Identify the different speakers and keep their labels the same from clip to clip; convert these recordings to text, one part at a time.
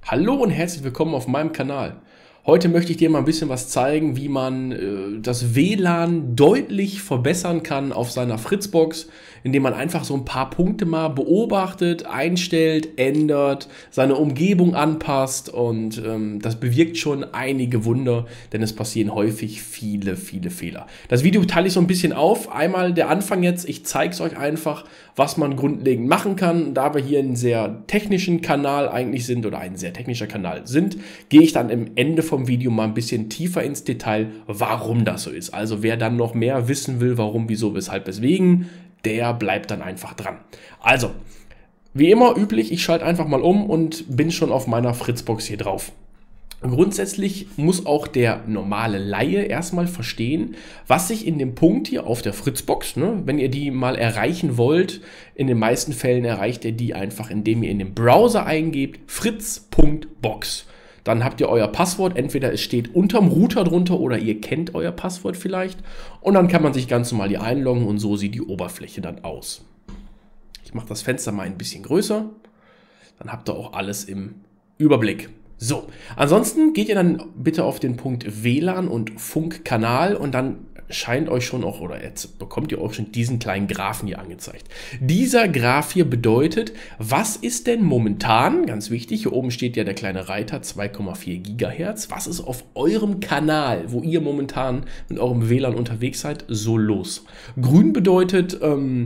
Speaker 1: Hallo und herzlich willkommen auf meinem Kanal. Heute möchte ich dir mal ein bisschen was zeigen, wie man das WLAN deutlich verbessern kann auf seiner Fritzbox, indem man einfach so ein paar Punkte mal beobachtet, einstellt, ändert, seine Umgebung anpasst und das bewirkt schon einige Wunder, denn es passieren häufig viele Fehler. Das Video teile ich so ein bisschen auf. Einmal der Anfang jetzt, ich zeige es euch einfach, was man grundlegend machen kann. Da wir hier einen sehr technischen Kanal eigentlich sind oder ein sehr technischer Kanal sind, gehe ich dann am Ende vom Video mal ein bisschen tiefer ins Detail, warum das so ist. Also wer dann noch mehr wissen will, warum, wieso, weshalb, weswegen, der bleibt dann einfach dran. Also, wie immer üblich, ich schalte einfach mal um und bin schon auf meiner Fritzbox hier drauf. Grundsätzlich muss auch der normale Laie erstmal verstehen, was sich in dem Punkt hier auf der Fritzbox, wenn ihr die mal erreichen wollt, in den meisten Fällen erreicht ihr die einfach, indem ihr in den Browser eingebt, fritz.box. Dann habt ihr euer Passwort, entweder es steht unterm Router drunter oder ihr kennt euer Passwort vielleicht. Und dann kann man sich ganz normal hier einloggen und so sieht die Oberfläche dann aus. Ich mache das Fenster mal ein bisschen größer, dann habt ihr auch alles im Überblick. So, ansonsten geht ihr dann bitte auf den Punkt WLAN und Funkkanal und dann scheint euch schon auch, oder jetzt bekommt ihr auch schon diesen kleinen Graphen hier angezeigt. Dieser Graph hier bedeutet, was ist denn momentan, ganz wichtig, hier oben steht ja der kleine Reiter 2,4 Gigahertz, was ist auf eurem Kanal, wo ihr momentan mit eurem WLAN unterwegs seid, so los? Grün bedeutet,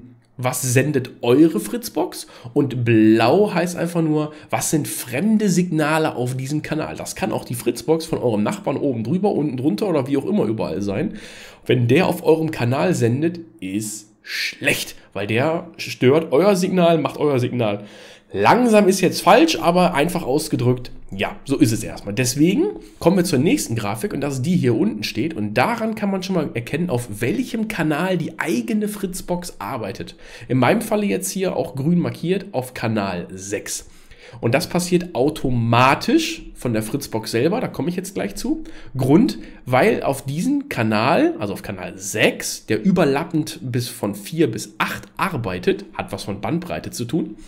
Speaker 1: was sendet eure Fritzbox? Und blau heißt einfach nur, was sind fremde Signale auf diesem Kanal? Das kann auch die Fritzbox von eurem Nachbarn oben drüber, unten drunter oder wie auch immer überall sein. Wenn der auf eurem Kanal sendet, ist schlecht, weil der stört euer Signal, macht euer Signal. Langsam ist jetzt falsch, aber einfach ausgedrückt, ja, so ist es erstmal. Deswegen kommen wir zur nächsten Grafik und das ist die hier unten steht. Und daran kann man schon mal erkennen, auf welchem Kanal die eigene Fritzbox arbeitet. In meinem Falle jetzt hier auch grün markiert auf Kanal 6. Und das passiert automatisch von der Fritzbox selber, da komme ich jetzt gleich zu. Grund, weil auf diesem Kanal, also auf Kanal 6, der überlappend bis von 4 bis 8 arbeitet, hat was von Bandbreite zu tun,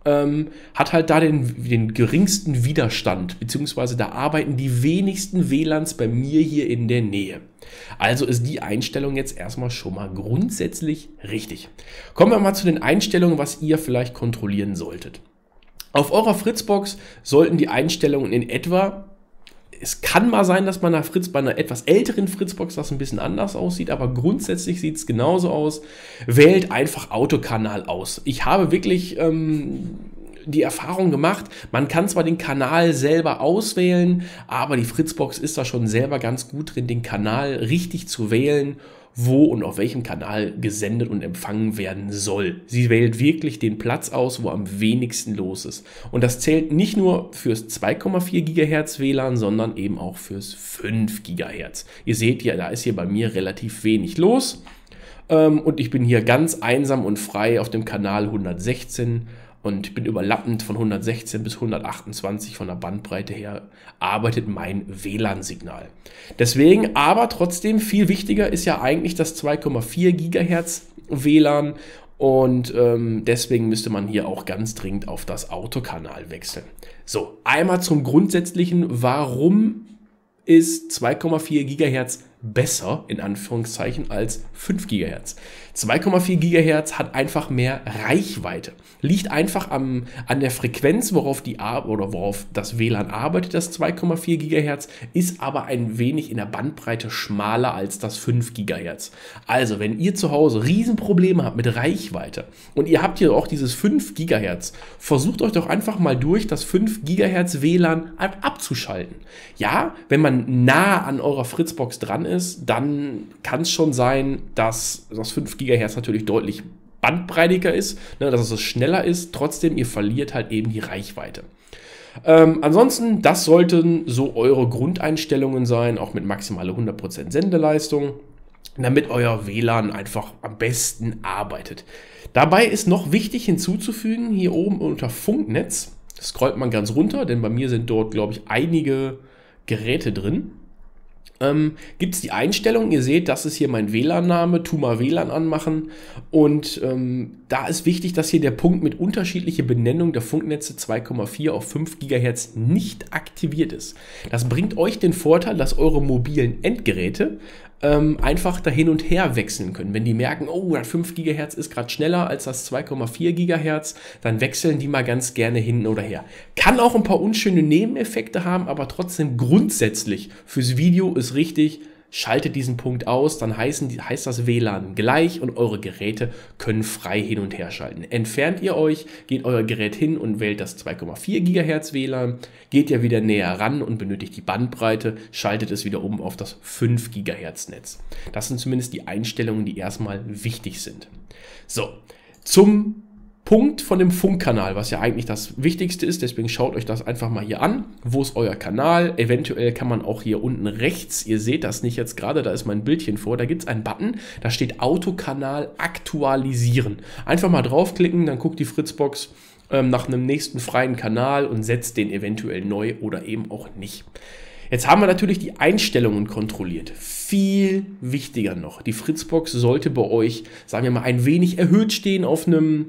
Speaker 1: hat halt da den geringsten Widerstand, beziehungsweise da arbeiten die wenigsten WLANs bei mir hier in der Nähe. Also ist die Einstellung jetzt erstmal schon mal grundsätzlich richtig. Kommen wir mal zu den Einstellungen, was ihr vielleicht kontrollieren solltet. Auf eurer Fritzbox sollten die Einstellungen in etwa, es kann mal sein, dass bei einer etwas älteren Fritzbox das ein bisschen anders aussieht, aber grundsätzlich sieht es genauso aus. Wählt einfach Autokanal aus. Ich habe wirklich die Erfahrung gemacht, man kann zwar den Kanal selber auswählen, aber die Fritzbox ist da schon selber ganz gut drin, den Kanal richtig zu wählen, wo und auf welchem Kanal gesendet und empfangen werden soll. Sie wählt wirklich den Platz aus, wo am wenigsten los ist. Und das zählt nicht nur fürs 2,4 GHz WLAN, sondern eben auch fürs 5 GHz. Ihr seht ja, da ist hier bei mir relativ wenig los. Und ich bin hier ganz einsam und frei auf dem Kanal 116 und bin überlappend von 116 bis 128 von der Bandbreite her, arbeitet mein WLAN-Signal. Deswegen, aber trotzdem viel wichtiger ist ja eigentlich das 2,4 GHz WLAN und deswegen müsste man hier auch ganz dringend auf das Autokanal wechseln. So, einmal zum Grundsätzlichen, warum ist 2,4 GHz besser, in Anführungszeichen, als 5 GHz. 2,4 GHz hat einfach mehr Reichweite. Liegt einfach an der Frequenz, worauf das WLAN arbeitet, das 2,4 GHz, ist aber ein wenig in der Bandbreite schmaler als das 5 GHz. Also, wenn ihr zu Hause Riesenprobleme habt mit Reichweite und ihr habt hier auch dieses 5 GHz, versucht euch doch einfach mal durch das 5 GHz WLAN abzuschalten. Ja, wenn man nah an eurer Fritzbox dran ist, dann kann es schon sein, dass das 5 GHz natürlich deutlich bandbreitiger ist, dass es schneller ist. Trotzdem, ihr verliert halt eben die Reichweite. Ansonsten, das sollten so eure Grundeinstellungen sein, auch mit maximaler 100% Sendeleistung, damit euer WLAN einfach am besten arbeitet. Dabei ist noch wichtig hinzuzufügen, hier oben unter Funknetz, scrollt man ganz runter, denn bei mir sind dort, glaube ich, einige Geräte drin. Gibt es die Einstellung, ihr seht, das ist hier mein WLAN-Name, tu mal WLAN anmachen und da ist wichtig, dass hier der Punkt mit unterschiedlicher Benennung der Funknetze 2,4 auf 5 GHz nicht aktiviert ist. Das bringt euch den Vorteil, dass eure mobilen Endgeräte einfach da hin und her wechseln können. Wenn die merken, oh, das 5 GHz ist gerade schneller als das 2,4 GHz, dann wechseln die mal ganz gerne hin oder her. Kann auch ein paar unschöne Nebeneffekte haben, aber trotzdem grundsätzlich fürs Video ist richtig, schaltet diesen Punkt aus, dann heißt das WLAN gleich und eure Geräte können frei hin und her schalten. Entfernt ihr euch, geht euer Gerät hin und wählt das 2,4 GHz WLAN, geht ihr wieder näher ran und benötigt die Bandbreite, schaltet es wieder um auf das 5 GHz Netz. Das sind zumindest die Einstellungen, die erstmal wichtig sind. So, zum Punkt von dem Funkkanal, was ja eigentlich das Wichtigste ist, deswegen schaut euch das einfach mal hier an. Wo ist euer Kanal? Eventuell kann man auch hier unten rechts, ihr seht das nicht jetzt gerade, da ist mein Bildchen vor, da gibt es einen Button, da steht Autokanal aktualisieren. Einfach mal draufklicken, dann guckt die Fritzbox nach einem nächsten freien Kanal und setzt den eventuell neu oder eben auch nicht. Jetzt haben wir natürlich die Einstellungen kontrolliert. Viel wichtiger noch, die Fritzbox sollte bei euch, sagen wir mal, ein wenig erhöht stehen auf einem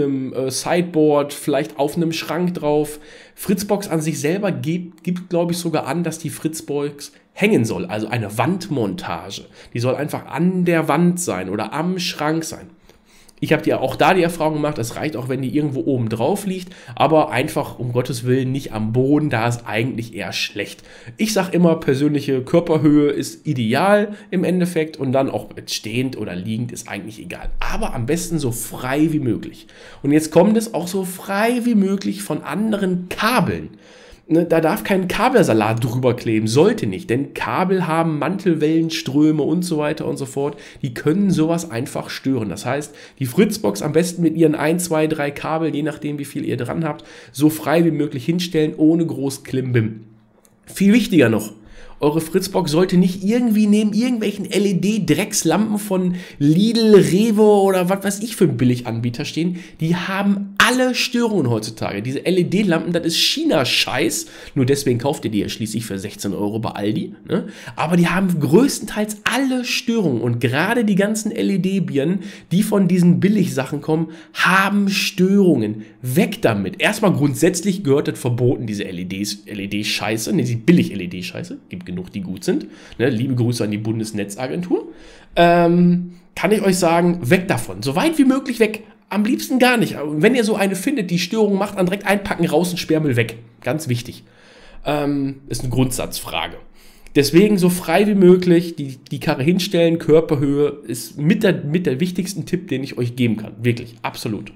Speaker 1: Sideboard, vielleicht auf einem Schrank drauf. Fritzbox an sich selber gibt glaube ich, sogar an, dass die Fritzbox hängen soll, also eine Wandmontage. Die soll einfach an der Wand sein oder am Schrank sein. Ich habe auch da die Erfahrung gemacht, es reicht auch, wenn die irgendwo oben drauf liegt, aber einfach um Gottes Willen nicht am Boden, da ist eigentlich eher schlecht. Ich sage immer, persönliche Körperhöhe ist ideal im Endeffekt und dann auch stehend oder liegend ist eigentlich egal. Aber am besten so frei wie möglich. Und jetzt kommt es auch so frei wie möglich von anderen Kabeln. Da darf kein Kabelsalat drüber kleben, sollte nicht, denn Kabel haben Mantelwellenströme und so weiter und so fort. Die können sowas einfach stören. Das heißt, die Fritzbox am besten mit ihren 1, 2, 3 Kabeln, je nachdem wie viel ihr dran habt, so frei wie möglich hinstellen, ohne groß Klimbim. Viel wichtiger noch, eure Fritzbox sollte nicht irgendwie neben irgendwelchen LED-Dreckslampen von Lidl, Rewe oder was weiß ich für ein Billiganbieter stehen. Die haben alle Störungen heutzutage. Diese LED-Lampen, das ist China-Scheiß. Nur deswegen kauft ihr die ja schließlich für 16 € bei Aldi. Ne? Aber die haben größtenteils alle Störungen. Und gerade die ganzen LED-Birnen, die von diesen Billigsachen kommen, haben Störungen. Weg damit. Erstmal grundsätzlich gehört das verboten, diese LED-Scheiße. Ne, die Billig-LED-Scheiße. Gibt genug, die gut sind. Ne? Liebe Grüße an die Bundesnetzagentur. Kann ich euch sagen, weg davon. So weit wie möglich weg. Am liebsten gar nicht. Wenn ihr so eine findet, die Störung macht, dann direkt einpacken, raus und Sperrmüll weg. Ganz wichtig. Ist eine Grundsatzfrage. Deswegen so frei wie möglich die Karre hinstellen, Körperhöhe ist mit der wichtigsten Tipp, den ich euch geben kann. Wirklich, absolut.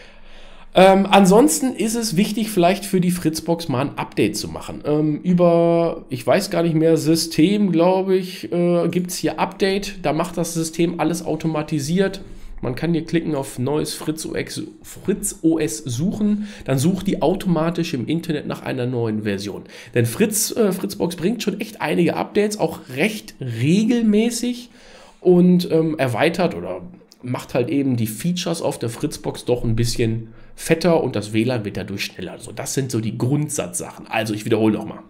Speaker 1: Ansonsten ist es wichtig, vielleicht für die Fritzbox mal ein Update zu machen. Über, ich weiß gar nicht mehr, System, glaube ich, gibt es hier Update. Da macht das System alles automatisiert. Man kann hier klicken auf neues Fritz OS suchen, dann sucht die automatisch im Internet nach einer neuen Version. Denn Fritzbox bringt schon echt einige Updates, auch recht regelmäßig und erweitert oder macht halt eben die Features auf der Fritzbox doch ein bisschen fetter und das WLAN wird dadurch schneller. Also das sind so die Grundsatzsachen. Also ich wiederhole nochmal.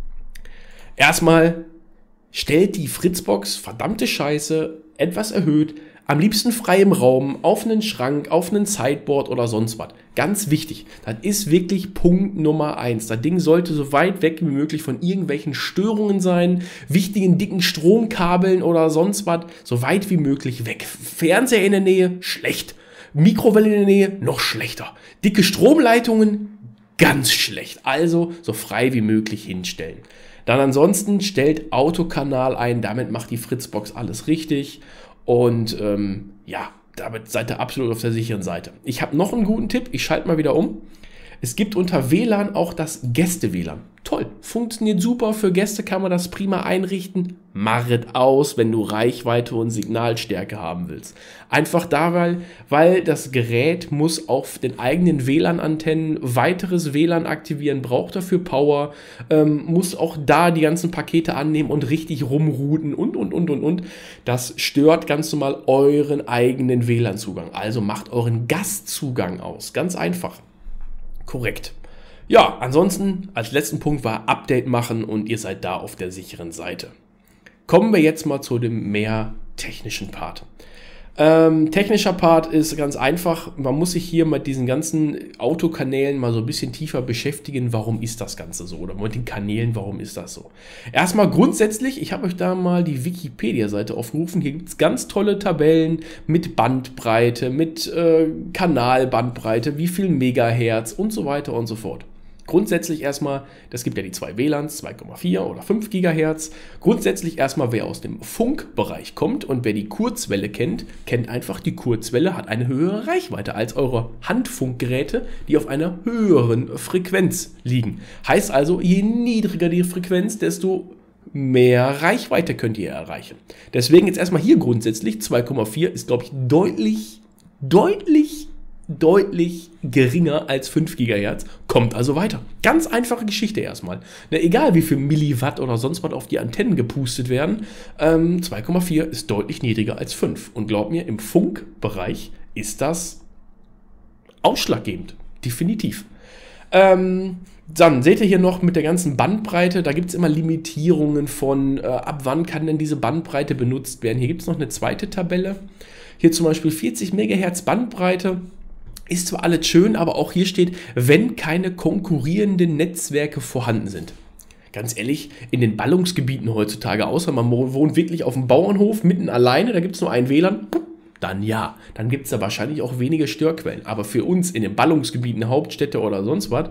Speaker 1: Erstmal stellt die Fritzbox, verdammte Scheiße, etwas erhöht, am liebsten frei im Raum, auf einen Schrank, auf einen Sideboard oder sonst was. Ganz wichtig, das ist wirklich Punkt Nummer 1. Das Ding sollte so weit weg wie möglich von irgendwelchen Störungen sein, wichtigen dicken Stromkabeln oder sonst was, so weit wie möglich weg. Fernseher in der Nähe, schlecht. Mikrowelle in der Nähe, noch schlechter. Dicke Stromleitungen, ganz schlecht. Also so frei wie möglich hinstellen. Dann ansonsten stellt Autokanal ein, damit macht die Fritzbox alles richtig. Und ja, damit seid ihr absolut auf der sicheren Seite. Ich habe noch einen guten Tipp, ich schalte mal wieder um. Es gibt unter WLAN auch das Gäste-WLAN. Toll, funktioniert super, für Gäste kann man das prima einrichten. Mach es aus, wenn du Reichweite und Signalstärke haben willst. Einfach da, weil das Gerät muss auf den eigenen WLAN-Antennen weiteres WLAN aktivieren, braucht dafür Power, muss auch da die ganzen Pakete annehmen und richtig rumrouten und. Das stört ganz normal euren eigenen WLAN-Zugang. Also macht euren Gastzugang aus. Ganz einfach. Korrekt. Ja, ansonsten als letzten Punkt war Update machen und ihr seid da auf der sicheren Seite. Kommen wir jetzt mal zu dem mehr technischen Part. Technischer Part ist ganz einfach, man muss sich hier mit diesen ganzen Autokanälen mal so ein bisschen tiefer beschäftigen, warum ist das Ganze so, oder mit den Kanälen, warum ist das so. Erstmal grundsätzlich, ich habe euch da mal die Wikipedia-Seite aufgerufen, hier gibt es ganz tolle Tabellen mit Bandbreite, mit Kanalbandbreite, wie viel Megahertz und so weiter und so fort. Grundsätzlich erstmal, das gibt ja die zwei WLANs, 2,4 oder 5 Gigahertz. Grundsätzlich erstmal, wer aus dem Funkbereich kommt und wer die Kurzwelle kennt, kennt einfach, die Kurzwelle hat eine höhere Reichweite als eure Handfunkgeräte, die auf einer höheren Frequenz liegen. Heißt also, je niedriger die Frequenz, desto mehr Reichweite könnt ihr erreichen. Deswegen jetzt erstmal hier grundsätzlich, 2,4 ist, glaube ich, deutlich geringer als 5 GHz, kommt also weiter. Ganz einfache Geschichte erstmal. Egal wie viel Milliwatt oder sonst was auf die Antennen gepustet werden, 2,4 ist deutlich niedriger als 5. Und glaubt mir, im Funkbereich ist das ausschlaggebend. Definitiv. Dann seht ihr hier noch mit der ganzen Bandbreite, da gibt es immer Limitierungen von, ab wann kann denn diese Bandbreite benutzt werden. Hier gibt es noch eine zweite Tabelle. Hier zum Beispiel 40 MHz Bandbreite. Ist zwar alles schön, aber auch hier steht, wenn keine konkurrierenden Netzwerke vorhanden sind. Ganz ehrlich, in den Ballungsgebieten heutzutage, außer man wohnt wirklich auf dem Bauernhof, mitten alleine, da gibt es nur ein WLAN, dann ja, dann gibt es da wahrscheinlich auch wenige Störquellen. Aber für uns in den Ballungsgebieten, Hauptstädte oder sonst was,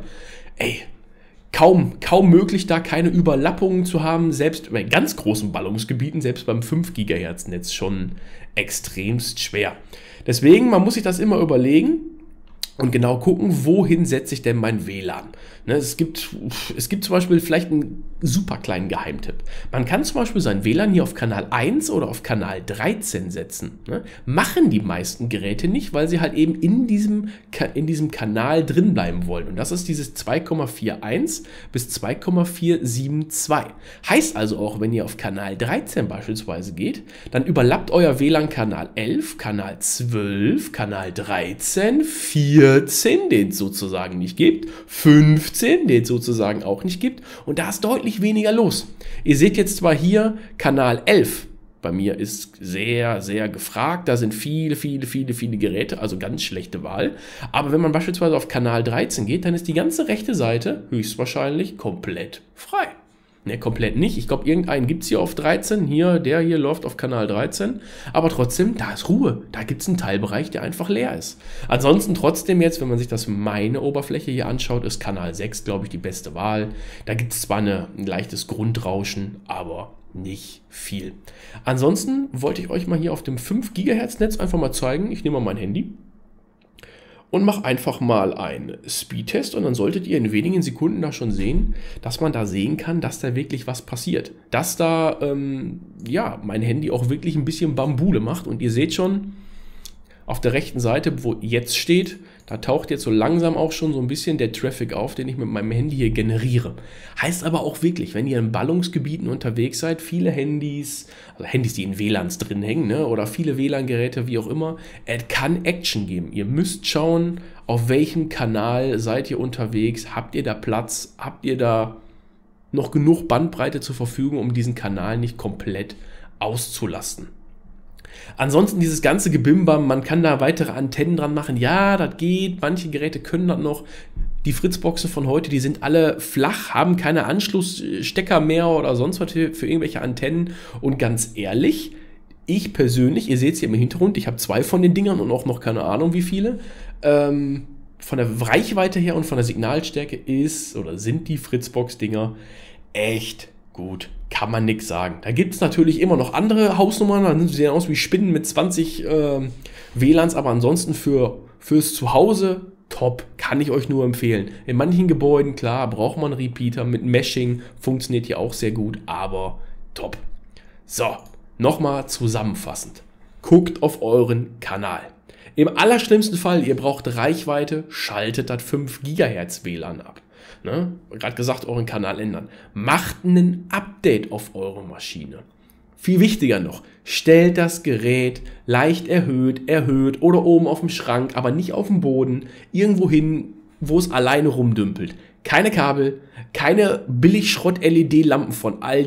Speaker 1: kaum möglich, da keine Überlappungen zu haben, selbst bei ganz großen Ballungsgebieten, selbst beim 5 GHz Netz schon extremst schwer. Deswegen, man muss sich das immer überlegen und genau gucken, wohin setze ich denn mein WLAN. Es gibt zum Beispiel vielleicht einen super kleinen Geheimtipp. Man kann zum Beispiel sein WLAN hier auf Kanal 1 oder auf Kanal 13 setzen. Machen die meisten Geräte nicht, weil sie halt eben in diesem Kanal drin bleiben wollen. Und das ist dieses 2,41 bis 2,472. Heißt also auch, wenn ihr auf Kanal 13 beispielsweise geht, dann überlappt euer WLAN Kanal 11, Kanal 12, Kanal 13, 14, den es sozusagen nicht gibt, 15, den es sozusagen auch nicht gibt, und da ist deutlich weniger los. Ihr seht jetzt zwar hier Kanal 11, bei mir ist sehr, sehr gefragt, da sind viele Geräte, also ganz schlechte Wahl, aber wenn man beispielsweise auf Kanal 13 geht, dann ist die ganze rechte Seite höchstwahrscheinlich komplett frei. Ne, komplett nicht. Ich glaube, irgendeinen gibt es hier auf 13. Der hier läuft auf Kanal 13. Aber trotzdem, da ist Ruhe. Da gibt es einen Teilbereich, der einfach leer ist. Ansonsten trotzdem jetzt, wenn man sich das meine Oberfläche hier anschaut, ist Kanal 6, glaube ich, die beste Wahl. Da gibt es zwar ein leichtes Grundrauschen, aber nicht viel. Ansonsten wollte ich euch mal hier auf dem 5 GHz Netz einfach mal zeigen. Ich nehme mal mein Handy und mache einfach mal einen Speedtest, und dann solltet ihr in wenigen Sekunden da schon sehen, dass man da sehen kann, dass da wirklich was passiert. Dass da, mein Handy auch wirklich ein bisschen Bambule macht, und ihr seht schon, auf der rechten Seite, wo jetzt steht, da taucht jetzt so langsam auch schon so ein bisschen der Traffic auf, den ich mit meinem Handy hier generiere. Heißt aber auch wirklich, wenn ihr in Ballungsgebieten unterwegs seid, viele Handys, also Handys, die in WLANs drin hängen, oder viele WLAN-Geräte, wie auch immer, es kann Action geben. Ihr müsst schauen, auf welchem Kanal seid ihr unterwegs, habt ihr da Platz, habt ihr da noch genug Bandbreite zur Verfügung, um diesen Kanal nicht komplett auszulasten. Ansonsten dieses ganze Gebimbam, man kann da weitere Antennen dran machen. Ja, das geht, manche Geräte können das noch. Die Fritzboxen von heute, die sind alle flach, haben keine Anschlussstecker mehr oder sonst was für irgendwelche Antennen. Und ganz ehrlich, ich persönlich, ihr seht es hier im Hintergrund, ich habe 2 von den Dingern und auch noch keine Ahnung wie viele. Von der Reichweite her und von der Signalstärke sind die Fritzbox-Dinger echt gut. Kann man nichts sagen. Da gibt es natürlich immer noch andere Hausnummern, dann sehen sie aus wie Spinnen mit 20 WLANs, aber ansonsten fürs Zuhause top, kann ich euch nur empfehlen. In manchen Gebäuden, klar, braucht man einen Repeater, mit Meshing funktioniert hier auch sehr gut, aber top. So, nochmal zusammenfassend. Guckt auf euren Kanal. Im allerschlimmsten Fall, ihr braucht Reichweite, schaltet das 5 GHz WLAN ab. Gerade gesagt, euren Kanal ändern. Macht ein Update auf eure Maschine. Viel wichtiger noch, stellt das Gerät leicht erhöht oder oben auf dem Schrank, aber nicht auf dem Boden, irgendwo hin, wo es alleine rumdümpelt. Keine Kabel, keine Billig-Schrott-LED-Lampen von Aldi,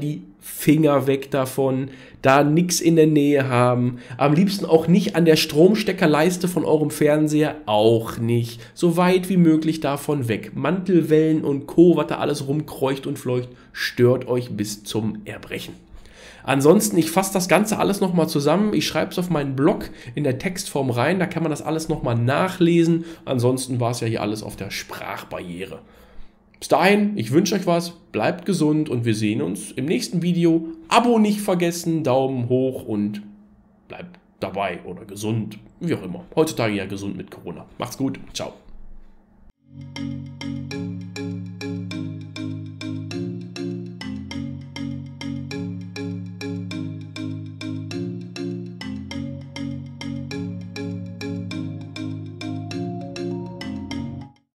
Speaker 1: Finger weg davon, da nichts in der Nähe haben, am liebsten auch nicht an der Stromsteckerleiste von eurem Fernseher, auch nicht, so weit wie möglich davon weg. Mantelwellen und Co., was da alles rumkreucht und fleucht, stört euch bis zum Erbrechen. Ansonsten, ich fasse das Ganze alles nochmal zusammen, ich schreibe es auf meinen Blog in der Textform rein, da kann man das alles nochmal nachlesen, ansonsten war es ja hier alles auf der Sprachbarriere. Bis dahin, ich wünsche euch was, bleibt gesund und wir sehen uns im nächsten Video. Abo nicht vergessen, Daumen hoch und bleibt dabei oder gesund, wie auch immer. Heutzutage ja gesund mit Corona. Macht's gut, ciao.